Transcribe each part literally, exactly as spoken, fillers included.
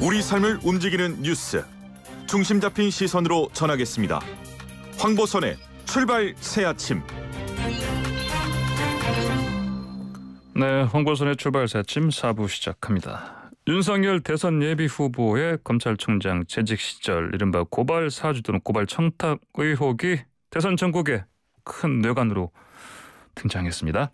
우리 삶을 움직이는 뉴스, 중심 잡힌 시선으로 전하겠습니다. 황보선의 출발 새아침. 네, 황보선의 출발 새아침 사 부 시작합니다. 윤석열 대선 예비 후보의 검찰총장 재직 시절 이른바 고발 사주 또는 고발 청탁 의혹이 대선 전국에 큰 뇌관으로 등장했습니다.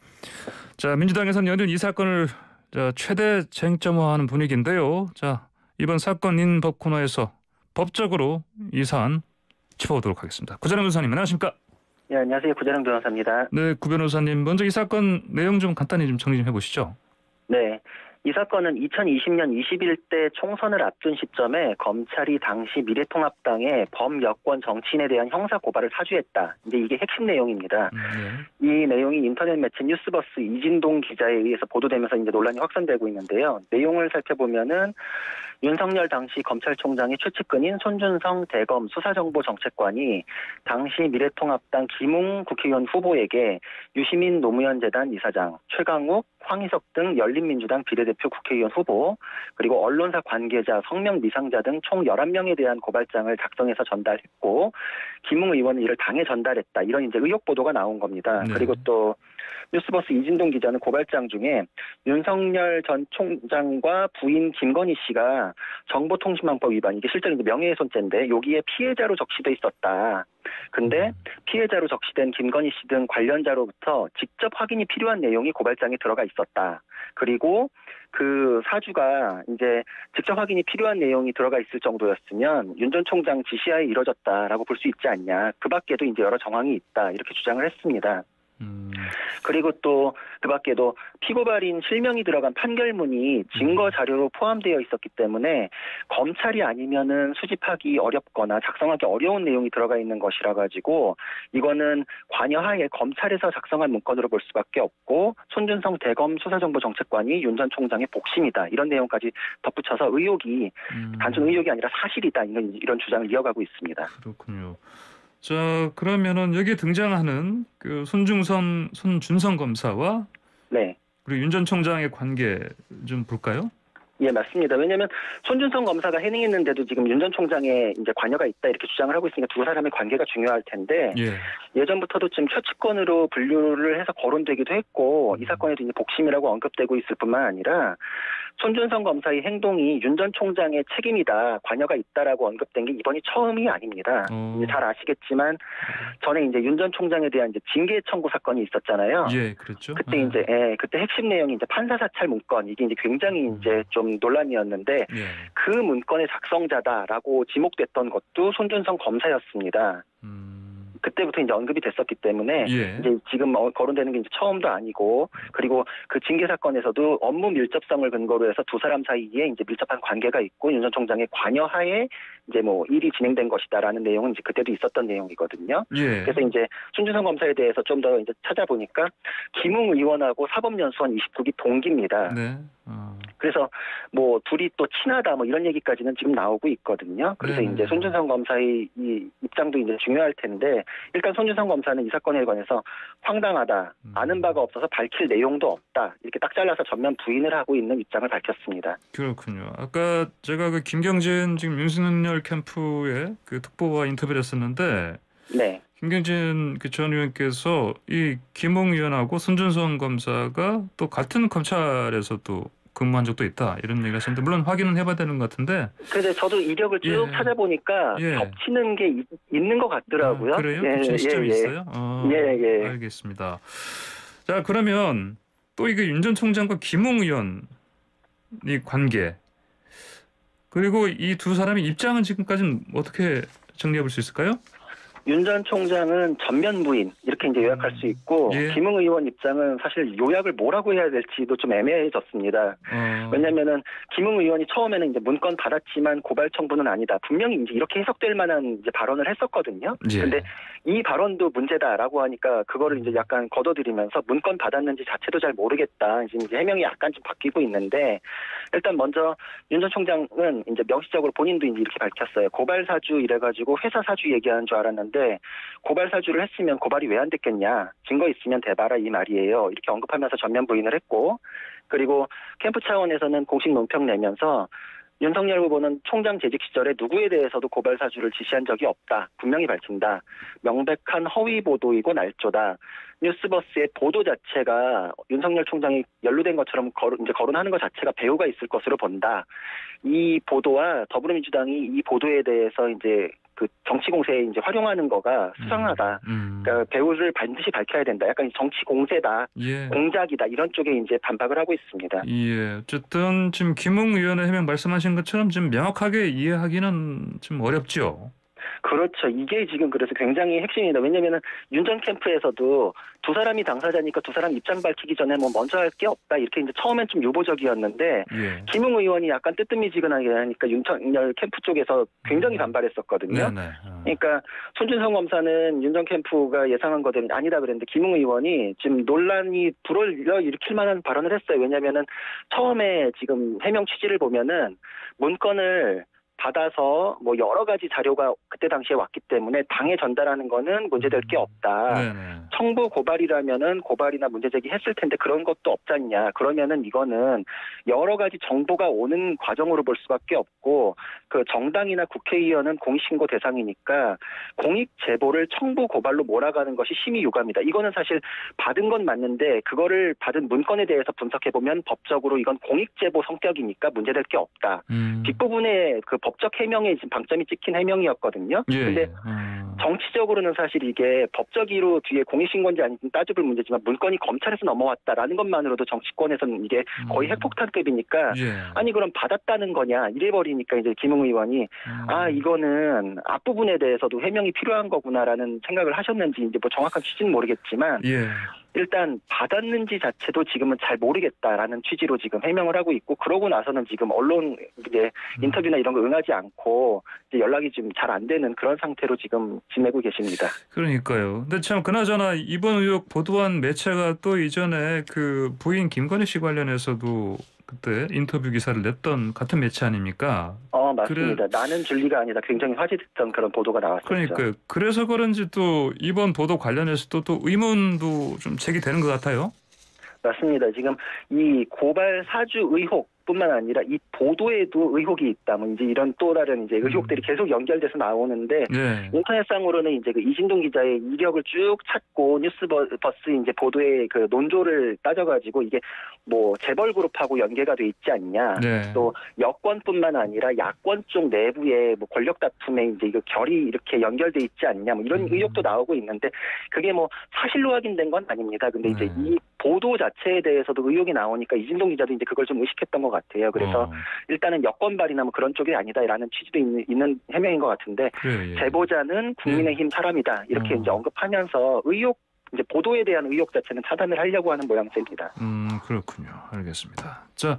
자, 민주당에서는 연일 이 사건을 자, 최대 쟁점화하는 분위기인데요. 자, 이번 사건 인법 코너에서 법적으로 이 사안 짚어보도록 하겠습니다. 구자령 변호사님, 안녕하십니까? 네, 안녕하세요. 구자령 변호사입니다. 네, 구 변호사님, 먼저 이 사건 내용 좀 간단히 좀 정리 좀 해보시죠. 네. 이 사건은 이천이십 년 이십일 대 총선을 앞둔 시점에 검찰이 당시 미래통합당의 범여권 정치인에 대한 형사 고발을 사주했다. 이제 이게 핵심 내용입니다. 음, 네. 이 내용이 인터넷 매체 뉴스버스 이진동 기자에 의해서 보도되면서 이제 논란이 확산되고 있는데요. 내용을 살펴보면은 윤석열 당시 검찰총장의 최측근인 손준성 대검 수사정보정책관이 당시 미래통합당 김웅 국회의원 후보에게 유시민 노무현 재단 이사장, 최강욱, 황희석 등 열린민주당 비례대표 국회의원 후보, 그리고 언론사 관계자, 성명 미상자 등 총 열한 명에 대한 고발장을 작성해서 전달했고, 김웅 의원은 이를 당에 전달했다. 이런 이제 의혹 보도가 나온 겁니다. 네. 그리고 또 뉴스버스 이진동 기자는 고발장 중에 윤석열 전 총장과 부인 김건희 씨가 정보통신망법 위반, 이게 실제로 이제 명예훼손죄인데 여기에 피해자로 적시돼 있었다. 근데 피해자로 적시된 김건희 씨 등 관련자로부터 직접 확인이 필요한 내용이 고발장에 들어가 있었다. 그리고 그 사주가 이제 직접 확인이 필요한 내용이 들어가 있을 정도였으면 윤 전 총장 지시하에 이뤄졌다라고 볼 수 있지 않냐. 그 밖에도 이제 여러 정황이 있다. 이렇게 주장을 했습니다. 음. 그리고 또 그 밖에도 피고발인 실명이 들어간 판결문이 증거 자료로 포함되어 있었기 때문에 검찰이 아니면은 수집하기 어렵거나 작성하기 어려운 내용이 들어가 있는 것이라 가지고 이거는 관여하에 검찰에서 작성한 문건으로 볼 수밖에 없고 손준성 대검 수사정보정책관이 윤 전 총장의 복심이다. 이런 내용까지 덧붙여서 의혹이 음. 단순 의혹이 아니라 사실이다. 이런, 이런 주장을 이어가고 있습니다. 그렇군요. 자, 그러면은 여기에 등장하는 그 손중성, 손준성 검사와 네. 그리고 윤 전 총장의 관계 좀 볼까요? 예, 맞습니다. 왜냐하면 손준성 검사가 해명했는데도 지금 윤 전 총장의 이제 관여가 있다 이렇게 주장을 하고 있으니까 두 사람의 관계가 중요할 텐데 예. 예전부터도 지금 최측근으로 분류를 해서 거론되기도 했고 음. 이 사건에도 이제 복심이라고 언급되고 있을 뿐만 아니라 손준성 검사의 행동이 윤 전 총장의 책임이다, 관여가 있다라고 언급된 게 이번이 처음이 아닙니다. 어. 이제 잘 아시겠지만 전에 이제 윤 전 총장에 대한 이제 징계 청구 사건이 있었잖아요. 예, 그렇죠. 그때 아. 이제 예, 그때 핵심 내용이 이제 판사 사찰 문건, 이게 이제 굉장히 음. 이제 좀 논란이었는데 예. 그 문건의 작성자다라고 지목됐던 것도 손준성 검사였습니다. 음. 그때부터 이제 언급이 됐었기 때문에 예. 이제 지금 거론되는 게 이제 처음도 아니고, 그리고 그 징계 사건에서도 업무 밀접성을 근거로 해서 두 사람 사이에 이제 밀접한 관계가 있고 윤 전 총장의 관여하에 이제 뭐 일이 진행된 것이다라는 내용은 이제 그때도 있었던 내용이거든요. 예. 그래서 이제 손준성 검사에 대해서 좀 더 이제 찾아보니까 김웅 의원하고 사법연수원 이십구 기 동기입니다. 네. 어. 그래서 뭐 둘이 또 친하다 뭐 이런 얘기까지는 지금 나오고 있거든요. 그래서 네. 이제 손준성 검사의 이 입장도 이제 중요할 텐데, 일단 손준성 검사는 이 사건에 관해서 황당하다, 음. 아는 바가 없어서 밝힐 내용도 없다, 이렇게 딱 잘라서 전면 부인을 하고 있는 입장을 밝혔습니다. 그렇군요. 아까 제가 그 김경진 지금 윤석열 캠프의 그 특보와 인터뷰를 했었는데, 네. 김경진 그 전 의원께서 이 김웅 의원하고 손준성 검사가 또 같은 검찰에서 또 근무한 적도 있다, 이런 얘기를 하셨는데, 물론 확인은 해봐야 되는 것 같은데. 그래서 저도 이력을 쭉 예. 찾아보니까 예. 겹치는 게 있, 있는 것 같더라고요. 아, 그래요? 예, 겹치는 시점이 예, 있어요? 어, 예, 예. 알겠습니다. 자, 그러면 또 이게 윤 전 총장과 김웅 의원이 관계, 그리고 이 두 사람의 입장은 지금까지는 어떻게 정리해 볼 수 있을까요? 윤 전 총장은 전면 부인 이렇게 이제 요약할 수 있고 예. 김웅 의원 입장은 사실 요약을 뭐라고 해야 될지도 좀 애매해졌습니다. 어. 왜냐하면은 김웅 의원이 처음에는 이제 문건 받았지만 고발 청구는 아니다, 분명히 이제 이렇게 해석될 만한 이제 발언을 했었거든요. 예. 근데 이 발언도 문제다라고 하니까 그거를 이제 약간 걷어들이면서 문건 받았는지 자체도 잘 모르겠다, 지금 이제 해명이 약간 좀 바뀌고 있는데, 일단 먼저 윤 전 총장은 이제 명시적으로 본인도 이제 이렇게 밝혔어요. 고발 사주 이래가지고 회사 사주 얘기하는 줄 알았는데 고발 사주를 했으면 고발이 왜 안 됐겠냐, 증거 있으면 대봐라, 이 말이에요. 이렇게 언급하면서 전면 부인을 했고, 그리고 캠프 차원에서는 공식 논평 내면서 윤석열 후보는 총장 재직 시절에 누구에 대해서도 고발 사주를 지시한 적이 없다. 분명히 밝힌다. 명백한 허위 보도이고 날조다. 뉴스버스의 보도 자체가 윤석열 총장이 연루된 것처럼 거론, 이제 거론하는 것 자체가 배후가 있을 것으로 본다. 이 보도와 더불어민주당이 이 보도에 대해서 이제 그 정치 공세에 이제 활용하는 거가 수상하다. 음, 음. 그러니까 배후를 반드시 밝혀야 된다. 약간 정치 공세다, 예. 공작이다 이런 쪽에 이제 반박을 하고 있습니다. 예, 어쨌든 지금 김웅 의원의 해명 말씀하신 것처럼 좀 명확하게 이해하기는 좀 어렵죠. 그렇죠. 이게 지금 그래서 굉장히 핵심입니다. 왜냐하면 윤 전 캠프에서도 두 사람이 당사자니까 두 사람 입장 밝히기 전에 뭐 먼저 할 게 없다 이렇게 이제 처음엔 좀 유보적이었는데 예. 김웅 의원이 약간 뜨뜻미지근하게 하니까 윤석열 캠프 쪽에서 굉장히 반발했었거든요. 네네. 어. 그러니까 손준성 검사는 윤 전 캠프가 예상한 거대로 아니다 그랬는데 김웅 의원이 지금 논란이 불을 일으킬 만한 발언을 했어요. 왜냐하면은 처음에 지금 해명 취지를 보면은 문건을 받아서 뭐 여러 가지 자료가 그때 당시에 왔기 때문에 당에 전달하는 거는 문제될 게 없다. 네네. 청부 고발이라면은 고발이나 문제 제기했을 텐데 그런 것도 없잖냐. 그러면은 이거는 여러 가지 정보가 오는 과정으로 볼 수밖에 없고 그 정당이나 국회의원은 공익신고 대상이니까 공익 제보를 청부 고발로 몰아가는 것이 심히 유감이다. 이거는 사실 받은 건 맞는데 그거를 받은 문건에 대해서 분석해 보면 법적으로 이건 공익 제보 성격이니까 문제될 게 없다. 음. 뒷부분에 그 법적 해명에 지금 방점이 찍힌 해명이었거든요. 예. 근데 예. 어. 정치적으로는 사실 이게 법적으로 뒤에 공익신고인지 아닌지 따져볼 문제지만 문건이 검찰에서 넘어왔다라는 것만으로도 정치권에서는 이게 거의 음. 핵폭탄급이니까 예. 아니 그럼 받았다는 거냐 이래버리니까 이제 김웅 의원이 음. 아 이거는 앞부분에 대해서도 해명이 필요한 거구나라는 생각을 하셨는지 이제 뭐 정확한 취지는 모르겠지만 예. 일단 받았는지 자체도 지금은 잘 모르겠다라는 취지로 지금 해명을 하고 있고 그러고 나서는 지금 언론 이제 인터뷰나 이런 거 응하지 않고 이제 연락이 좀 잘 안 되는 그런 상태로 지금 지내고 계십니다. 그러니까요. 근데 참 그나저나 이번 의혹 보도한 매체가 또 이전에 그 부인 김건희 씨 관련해서도 그때 인터뷰 기사를 냈던 같은 매체 아닙니까? 어 맞습니다. 그래... 나는 진리가 아니다. 굉장히 화제됐던 그런 보도가 나왔었죠. 그러니까요. 그래서 그런지 또 이번 보도 관련해서도 또 의문도 좀 제기되는 것 같아요. 맞습니다. 지금 이 고발 사주 의혹 뿐만 아니라 이 보도에도 의혹이 있다. 뭐 이제 이런 또 다른 이제 의혹들이 계속 연결돼서 나오는데 네. 인터넷상으로는 이제 그 이진동 기자의 이력을 쭉 찾고 뉴스버스 이제 보도의 그 논조를 따져가지고 이게 뭐 재벌 그룹하고 연계가 돼 있지 않냐. 네. 또 여권뿐만 아니라 야권 쪽 내부의 뭐 권력 다툼에 이제 이거 결이 이렇게 연결돼 있지 않냐. 뭐 이런 음. 의혹도 나오고 있는데 그게 뭐 사실로 확인된 건 아닙니다. 근데 이제 네. 이 보도 자체에 대해서도 의혹이 나오니까 이진동 기자도 이제 그걸 좀 의식했던 것 같아요. 그래서 어. 일단은 여권발이나 뭐 그런 쪽이 아니다라는 취지도 있는, 있는 해명인 것 같은데 그래요, 예. 제보자는 국민의힘 사람이다 이렇게 어. 이제 언급하면서 의혹 이제 보도에 대한 의혹 자체는 차단을 하려고 하는 모양새입니다. 음 그렇군요. 알겠습니다. 자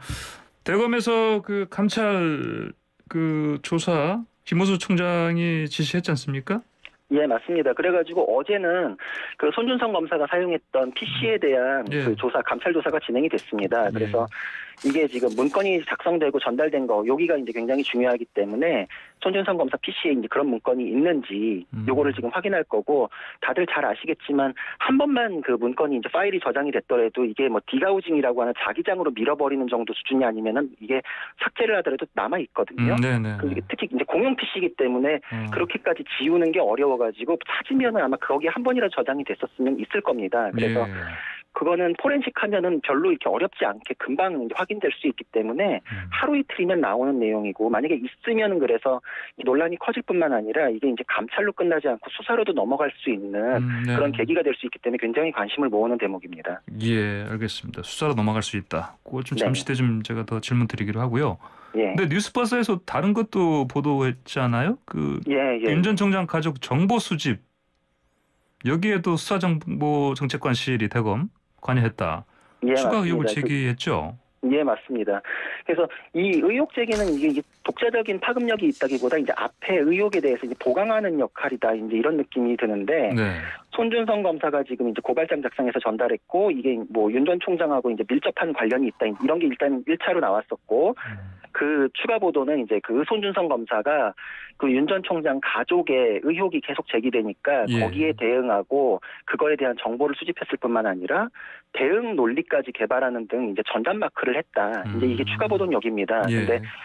대검에서 그 감찰 그 조사 김호수 총장이 지시했지 않습니까? 예, 맞습니다. 그래가지고 어제는 그 손준성 검사가 사용했던 피씨에 대한 예. 그 조사, 감찰 조사가 진행이 됐습니다. 그래서 이게 지금 문건이 작성되고 전달된 거, 여기가 이제 굉장히 중요하기 때문에 손준성 검사 피씨에 이제 그런 문건이 있는지 요거를 지금 확인할 거고 다들 잘 아시겠지만 한 번만 그 문건이 이제 파일이 저장이 됐더라도 이게 뭐 디가우징이라고 하는 자기장으로 밀어버리는 정도 수준이 아니면은 이게 삭제를 하더라도 남아 있거든요. 음, 네네. 특히 이제 공용 피씨이기 때문에 음. 그렇게까지 지우는 게 어려워가지고 찾으면은 아마 거기에 한 번이라도 저장이 됐었으면 있을 겁니다. 그래서 예. 그거는 포렌식 하면은 별로 이렇게 어렵지 않게 금방 이제 확인될 수 있기 때문에 음. 하루 이틀이면 나오는 내용이고 만약에 있으면은 그래서 이 논란이 커질 뿐만 아니라 이게 이제 감찰로 끝나지 않고 수사로도 넘어갈 수 있는 음, 네. 그런 계기가 될 수 있기 때문에 굉장히 관심을 모으는 대목입니다. 예, 알겠습니다. 수사로 넘어갈 수 있다. 그거 좀 네. 잠시 뒤에 좀 제가 더 질문 드리기로 하고요. 예. 근데 뉴스버스에서 다른 것도 보도했잖아요. 그 예, 예. 윤 전 총장 가족 정보 수집 여기에도 수사정보정책관실이 대검 관여했다. 예, 추가 맞습니다. 의혹을 그- 제기했죠. 예, 맞습니다. 그래서 이 의혹 제기는 이게, 이게 독자적인 파급력이 있다기보다 이제 앞에 의혹에 대해서 이제 보강하는 역할이다. 이제 이런 느낌이 드는데 네. 손준성 검사가 지금 이제 고발장 작성해서 전달했고 이게 뭐 윤 전 총장하고 이제 밀접한 관련이 있다. 이런 게 일단 일 차로 나왔었고 그 추가 보도는 이제 그 손준성 검사가 그 윤 전 총장 가족의 의혹이 계속 제기되니까 예. 거기에 대응하고 그거에 대한 정보를 수집했을 뿐만 아니라 대응 논리까지 개발하는 등 이제 전담 마크를 했다. 음. 이제 이게 추가 보도는 여기입니다. 예. 근데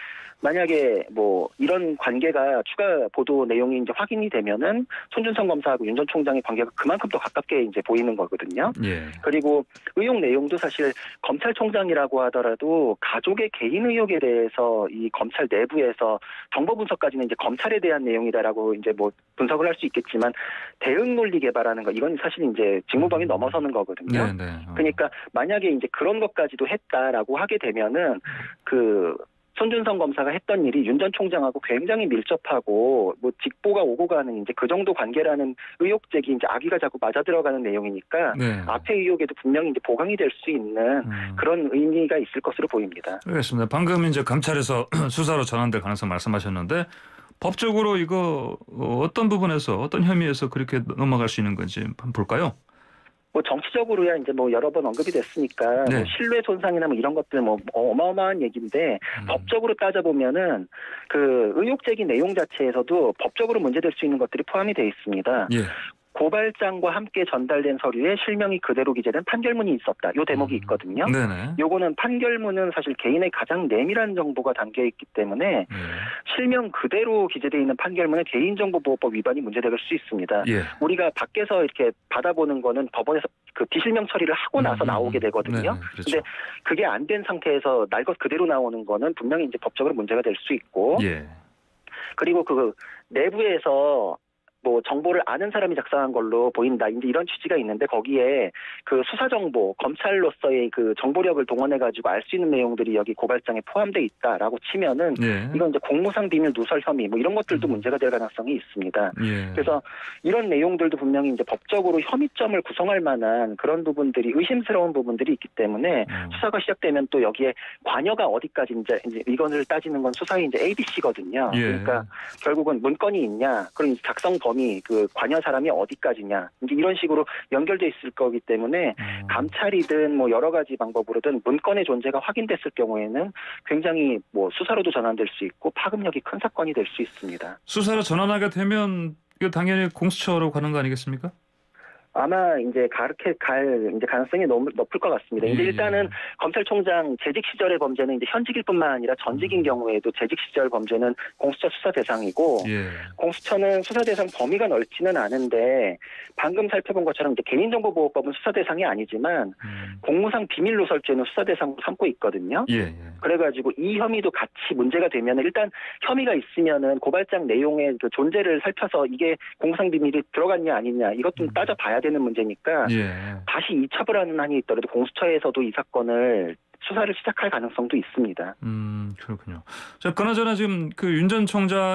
만약에 뭐 이런 관계가 추가 보도 내용이 이제 확인이 되면은 손준성 검사하고 윤 전 총장의 관계가 그만큼 더 가깝게 이제 보이는 거거든요. 예. 그리고 의혹 내용도 사실 검찰총장이라고 하더라도 가족의 개인 의혹에 대해서 이 검찰 내부에서 정보 분석까지는 이제 검찰에 대한 내용이다라고 이제 뭐 분석을 할 수 있겠지만 대응 논리 개발하는 거 이건 사실 이제 직무범위 넘어서는 거거든요. 네, 네. 어. 그러니까 만약에 이제 그런 것까지도 했다라고 하게 되면은 그 손준성 검사가 했던 일이 윤 전 총장하고 굉장히 밀접하고 뭐 직보가 오고 가는 이제 그 정도 관계라는 의혹 제기 이제 아기가 자꾸 맞아 들어가는 내용이니까 네. 앞에 의혹에도 분명히 이제 보강이 될 수 있는 음. 그런 의미가 있을 것으로 보입니다. 알겠습니다. 방금 이제 감찰에서 수사로 전환될 가능성 말씀하셨는데 법적으로 이거 어떤 부분에서 어떤 혐의에서 그렇게 넘어갈 수 있는 건지 한번 볼까요? 뭐 정치적으로야 이제 뭐 여러 번 언급이 됐으니까 네. 뭐 신뢰 손상이나 뭐 이런 것들 뭐 어마어마한 얘기인데 음. 법적으로 따져보면은 그 의혹 제기 내용 자체에서도 법적으로 문제될 수 있는 것들이 포함이 돼 있습니다. 예. 고발장과 함께 전달된 서류에 실명이 그대로 기재된 판결문이 있었다. 요 대목이 있거든요. 네네. 요거는 판결문은 사실 개인의 가장 내밀한 정보가 담겨 있기 때문에 예. 실명 그대로 기재되어 있는 판결문에 개인정보보호법 위반이 문제될 수 있습니다. 예. 우리가 밖에서 이렇게 받아보는 거는 법원에서 그 비실명 처리를 하고 나서 음, 나오게 되거든요. 네네, 그렇죠. 근데 그게 안 된 상태에서 날 것 그대로 나오는 거는 분명히 이제 법적으로 문제가 될 수 있고 예. 그리고 그 내부에서 뭐 정보를 아는 사람이 작성한 걸로 보인다. 이제 이런 취지가 있는데 거기에 그 수사 정보, 검찰로서의 그 정보력을 동원해 가지고 알 수 있는 내용들이 여기 고발장에 포함돼 있다라고 치면은 예. 이건 이제 공무상 비밀 누설 혐의 뭐 이런 것들도 음. 문제가 될 가능성이 있습니다. 예. 그래서 이런 내용들도 분명히 이제 법적으로 혐의점을 구성할 만한 그런 부분들이 의심스러운 부분들이 있기 때문에 음. 수사가 시작되면 또 여기에 관여가 어디까지 이제, 이제 이건을 따지는 건 수사의 이제 에이비씨거든요. 예. 그러니까 결국은 문건이 있냐, 그럼 작성 범위, 그 관여 사람이 어디까지냐, 이제 이런 식으로 연결돼 있을 거기 때문에 음. 감찰이든 뭐 여러 가지 방법으로든 문건의 존재가 확인됐을 경우에는 굉장히 뭐 수사로도 전환될 수 있고 파급력이 큰 사건이 될 수 있습니다. 수사로 전환하게 되면 이거 당연히 공수처로 가는 거 아니겠습니까? 아마 이제 그렇게 갈 이제 가능성이 너무 높을 것 같습니다. 이제 예. 일단은 검찰총장 재직 시절의 범죄는 이제 현직일 뿐만 아니라 전직인 음. 경우에도 재직 시절 범죄는 공수처 수사 대상이고 예. 공수처는 수사 대상 범위가 넓지는 않은데 방금 살펴본 것처럼 이제 개인정보보호법은 수사 대상이 아니지만 음. 공무상 비밀 누설죄는 수사 대상으로 삼고 있거든요. 예. 예. 그래가지고 이 혐의도 같이 문제가 되면 일단 혐의가 있으면은 고발장 내용의 그 존재를 살펴서 이게 공무상 비밀이 들어갔냐 아니냐 이것 좀 음. 따져봐야 되는 문제니까 예. 다시 이첩을 한이 있더라도 공수처에서도 이 사건을 수사를 시작할 가능성도 있습니다. 음, 그렇군요. 자, 그나저나 지금 그 윤 전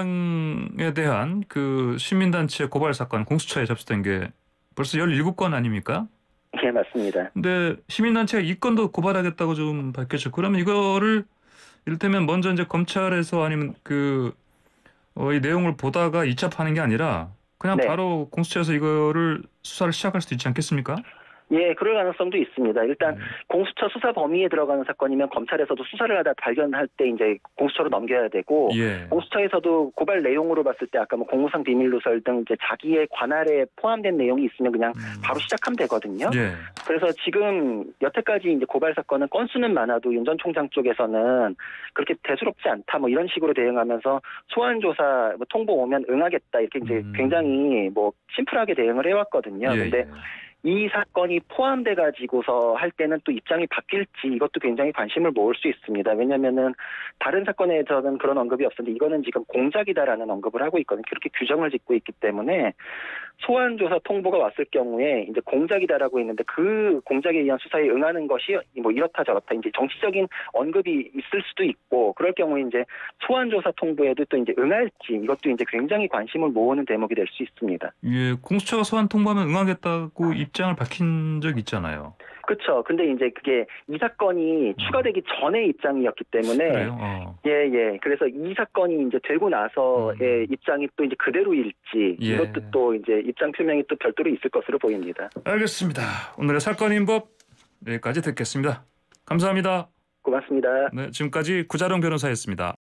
총장에 대한 그 시민단체 고발 사건 공수처에 접수된 게 벌써 열일곱 건 아닙니까? 예, 맞습니다. 근데 시민단체가 이 건도 고발하겠다고 좀 밝혔죠. 그러면 이거를 이를테면 먼저 이제 검찰에서 아니면 그, 어, 이 내용을 보다가 이첩하는 게 아니라 그냥 네. 바로 공수처에서 이거를 수사를 시작할 수도 있지 않겠습니까? 예, 그럴 가능성도 있습니다. 일단 음. 공수처 수사 범위에 들어가는 사건이면 검찰에서도 수사를 하다 발견할 때 이제 공수처로 넘겨야 되고 예. 공수처에서도 고발 내용으로 봤을 때 아까 뭐 공무상 비밀 누설 등 이제 자기의 관할에 포함된 내용이 있으면 그냥 음. 바로 시작하면 되거든요. 예. 그래서 지금 여태까지 이제 고발 사건은 건수는 많아도 윤 전 총장 쪽에서는 그렇게 대수롭지 않다 뭐 이런 식으로 대응하면서 소환 조사 뭐 통보 오면 응하겠다 이렇게 이제 음. 굉장히 뭐 심플하게 대응을 해왔거든요. 예, 근데 예. 이 사건이 포함돼 가지고서 할 때는 또 입장이 바뀔지 이것도 굉장히 관심을 모을 수 있습니다. 왜냐면은 다른 사건에서는 그런 언급이 없었는데 이거는 지금 공작이다라는 언급을 하고 있거든요. 그렇게 규정을 짓고 있기 때문에 소환조사 통보가 왔을 경우에 이제 공작이다라고 했는데 그 공작에 의한 수사에 응하는 것이 뭐 이렇다 저렇다 이제 정치적인 언급이 있을 수도 있고 그럴 경우에 이제 소환조사 통보에도 또 이제 응할지 이것도 이제 굉장히 관심을 모으는 대목이 될 수 있습니다. 예, 공수처가 소환 통보하면 응하겠다고 입장을 밝힌 적 있잖아요. 그렇죠. 근데 이제 그게 이 사건이 추가되기 전의 입장이었기 때문에 그래요? 어. 예, 예. 그래서 이 사건이 이제 되고 나서의 음. 입장이 또 이제 그대로일지 예. 이것도 또 이제 입장 표명이 또 별도로 있을 것으로 보입니다. 알겠습니다. 오늘의 사건인법 여기까지 듣겠습니다. 감사합니다. 고맙습니다. 네, 지금까지 구자룡 변호사였습니다.